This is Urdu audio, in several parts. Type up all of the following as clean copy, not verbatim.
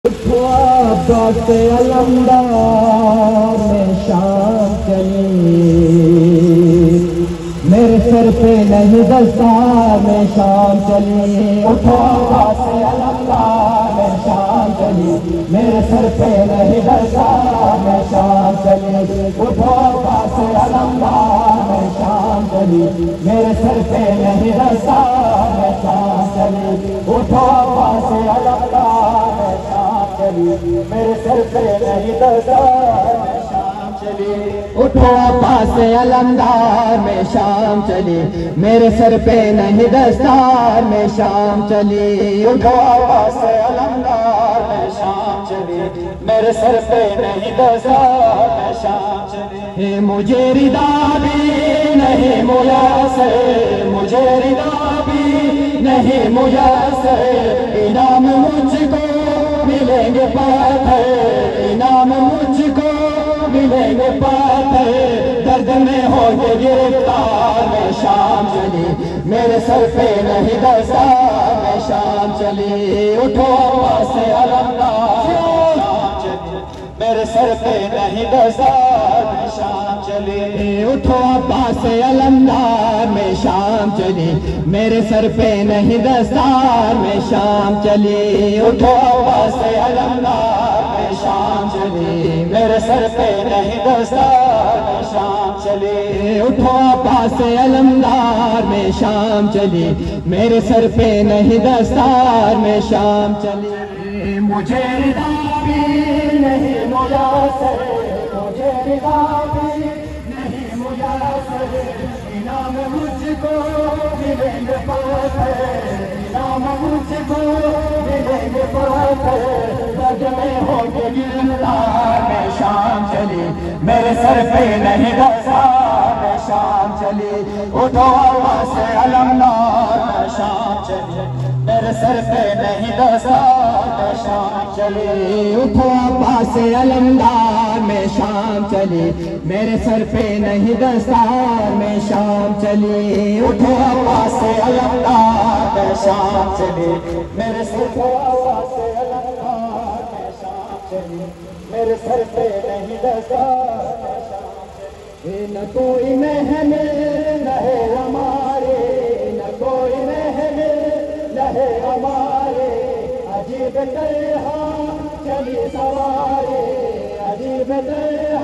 عباس علمدار میں شام چلی، میرے سر پہ نہیں دستار میں شام چلی۔ اٹھو عباس علمدار میں شام چلی، میرے سر پہ نہیں دستار میں شام چلی۔ اٹھو عباس علمدار میں شام چلی، میرے سر پہ نہیں دستار میں شام چلی۔ اٹھو عباس علمدار میں شام چلی، میرے سر پہ نہیں دستار میں شام چلی۔ اٹھو عباس علمدار میں شام چلی، میرے سر پہ نہیں دستار میں شام چلی۔ اٹھو عباس علمدار میں شام چلی، میرے سر پہ نہیں دستار میں شام چلی۔ مجھے ردا بھی نہیں میسر، مجھے ردا بھی نہیں میسر، انعام مجھ کو ملیں گے پاتھر، انعام مجھ کو ملیں گے پاتھر، درد میں ہوں گے گرفتار میں شام چلی، میرے سر پہ نہیں دستار میں شام چلی۔ اٹھو عباس علمدار شام چلی، میرے سر پہ نہیں دستار میں شام چلی۔ اٹھو عباس علمدار میں شام چلی، میرے سر پہ نہیں دستار میں شام چلی۔ اٹھو عباس علمدار میں شام چلی، میرے سر پہ نہیں دستار میں شام چلی۔ اٹھو عباس علمدار میں شام چلی، میرے سر پہ نہیں دستار میں شام چلی۔ مجھے ردا بھی نہیں میسر، مجھے ردا بھی نہیں میسر، انعام مجھ کو ملیں گے پاتھر، انعام مجھ کو ملیں گے پاتھر، درد میں ہوں گے گرفتار میں شام چلی، میرے سر پہ نہیں دستار میں شام چلی۔ اٹھو عباس علمدار میں شام چلی، میرے سر پہ نہیں دستار میں شام چلی۔ اٹھو عباس علمدار میں شام چلی، میرے سر پہ نہیں دستار میں شام چلی۔ اٹھو عباس علمدار میں شام چلی، میرے سر پہ عباس علمدار میں شام چلی، میرے سر پہ نہیں دستار میں شام چلی۔ نہ کوئی محمل نہ ہے ہمارے، نہ کوئی محمل نہ ہے ہمارے، عجیب طرح چلی سوارے، عجیب طرح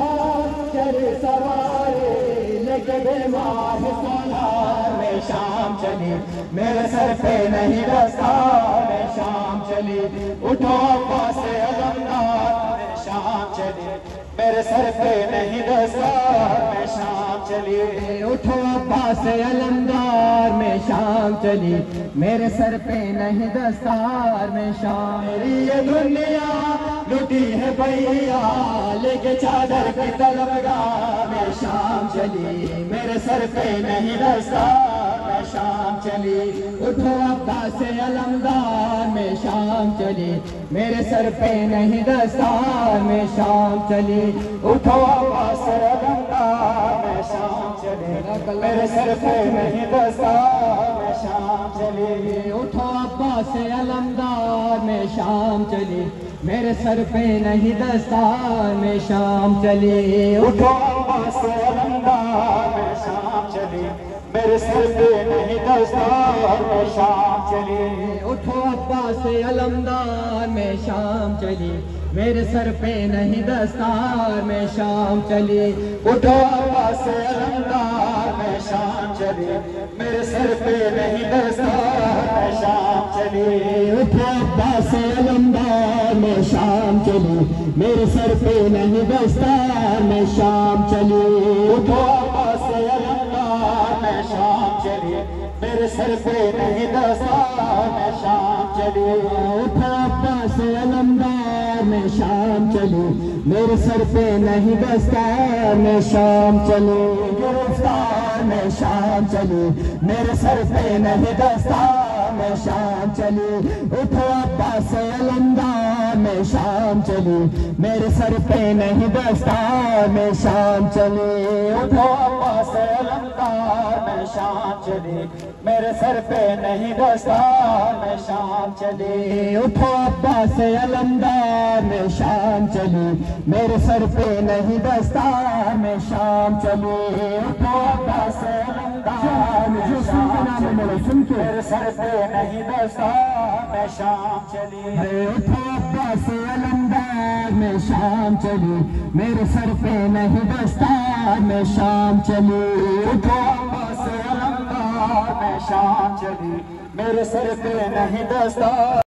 چلی سوارے، لیکن بے ماہ سالار میں شام چلی، میرے سر پہ نہیں دستار میں شام چلی۔ اٹھو عباس علمدار میں شام چلی، میرے سر پہ نہیں دستار میں شام چلی۔ اٹھو عباس علمدار میں شام چلی، میرے سر پہ نہیں دستار میں شام۔ میری یہ دنیا لٹی ہے بھیا، لے کے چادر کی طلبگاہ میں شام چلی، میرے سر پہ نہیں دستار میں شام چلی۔ اٹھو عباس علمدار میں شام چلی، میرے سر پہ نہیں دستار میں شام چلی۔ اٹھو عباس علمدار میں شام چلی، میرے سر پہ نہیں دستار میں شام چلی۔ اٹھو عباس علمدار میں شام چلی، میرے سر پہ نہیں دستار میں شام چلی۔ اٹھو عباس علمدار میں شام چلی، میرے سر پہ نہیں دستار میں شام چلی۔ اٹھو عباس علمدار میں شام چلی، میرے سر پہ نہیں دستار میں شام چلی۔ اٹھو عباس علمدار میں شام چلی، میرے سر پہ نہیں دستار میں شام چلی۔ اٹھو عباس علمدار میں شام چلی، میرے سر پہ نہیں دستار میں شام چلی۔ اٹھو عباس علمدار میں شام چلی، میرے سر پہ نہیں دستار میں شام چلی۔ اٹھو عباس علمدار میں شام چلی، میرے سر پہ نہیں دستار میں شام چلی۔ گرفتار میں شام چلی، میرے سر پہ نہیں دستار میں شام چلی۔ اٹھو عباس علمدار میں شام چلی، میرے سر پہ نہیں دستار میں شام چلی۔ اٹھو عباس علمدار میں شام چلی میرے سر پہ نہیں دستار میں شام چلی اٹھو عباس علمدار میں شام چلی میرے سر پہ نہیں دستار میں شام چلی اٹھو عباس علمدار میں شام چلی میرے سر پہ نہیں دستار میں شام چلی اٹھو عباس علمدار میں شام چلی میرے سر پہ نہیں دستار میں شام چلی اٹھو عباس علمدار میں شام چلی میرے سر پہ نہیں دستار